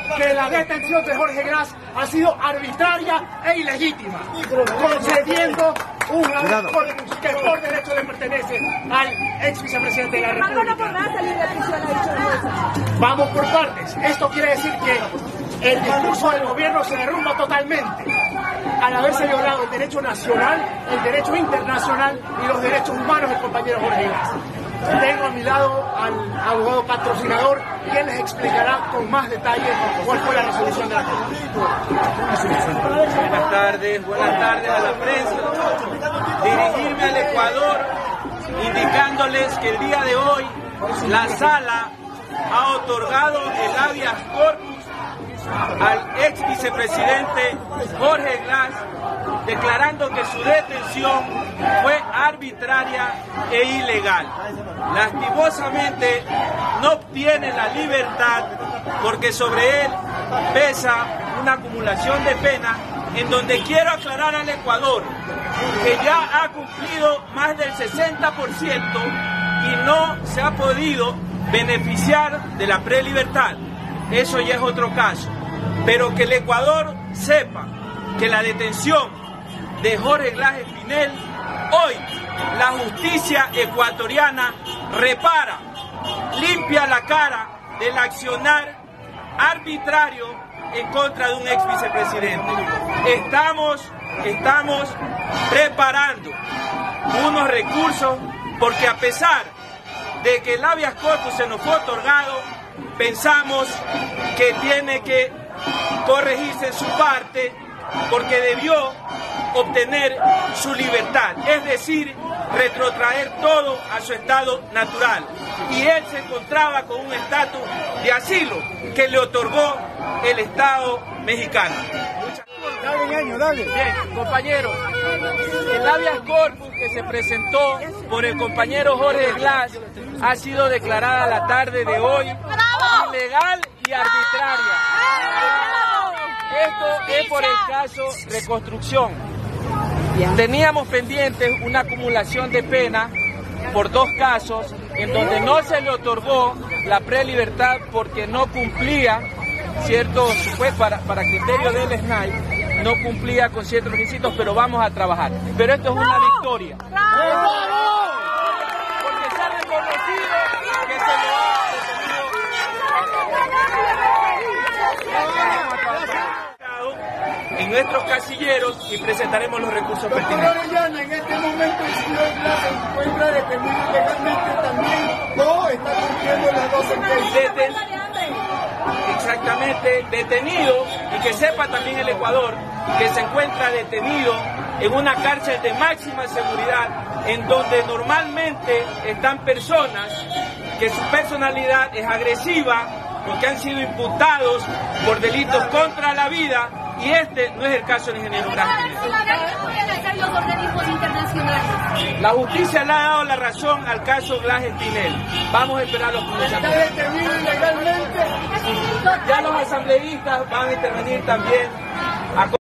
que la detención de Jorge Glass ha sido arbitraria e ilegítima, concediendo un habeas corpus que por derecho le pertenece al ex vicepresidente de la República. Vamos por partes. Esto quiere decir que el discurso del gobierno se derrumba totalmente al haberse violado el derecho nacional, el derecho internacional y los derechos humanos del compañero Jorge Glass. Tengo a mi lado al abogado patrocinador, quien les explicará con más detalle cuál fue la resolución de la Corte. Buenas tardes a la prensa. Dirigirme al Ecuador indicándoles que el día de hoy la Sala ha otorgado el habeas corpus al ex vicepresidente Jorge Glass, declarando que su detención fue arbitraria e ilegal. Lastimosamente no obtiene la libertad porque sobre él pesa una acumulación de pena, en donde quiero aclarar al Ecuador que ya ha cumplido más del 60% y no se ha podido beneficiar de la prelibertad. Eso ya es otro caso, pero que el Ecuador sepa que la detención de Jorge Glass Espinel, hoy la justicia ecuatoriana repara, limpia la cara del accionar arbitrario en contra de un ex vicepresidente. Estamos preparando unos recursos porque, a pesar de que el habeas corpus se nos fue otorgado, pensamos que tiene que corregirse en su parte porque debió obtener su libertad, es decir, retrotraer todo a su estado natural. Y él se encontraba con un estatus de asilo que le otorgó el Estado mexicano. Bien, compañeros, el habeas corpus que se presentó por el compañero Jorge Glass ha sido declarada la tarde de hoy ilegal y arbitraria. Esto es por el caso Reconstrucción. Teníamos pendientes una acumulación de pena por dos casos en donde no se le otorgó la prelibertad porque no cumplía ciertos, pues para criterio del SNAI, no cumplía con ciertos requisitos, pero vamos a trabajar. Pero esto es una victoria. Porque se ha reconocido que se lo ha en nuestros casilleros y presentaremos los recursos pertinentes. En este momento el señor Glass se encuentra detenido ilegalmente también, o está cumpliendo las dos sentencias. Exactamente, detenido, y que sepa también el Ecuador que se encuentra detenido en una cárcel de máxima seguridad, en donde normalmente están personas que su personalidad es agresiva porque han sido imputados por delitos contra la vida, y este no es el caso del ingeniero Glass. Los organismos internacionales. La justicia le ha dado la razón al caso Glass Espinel. Vamos a esperar los procesos. ¿Está detenido ilegalmente? Ya los asambleístas van a intervenir también.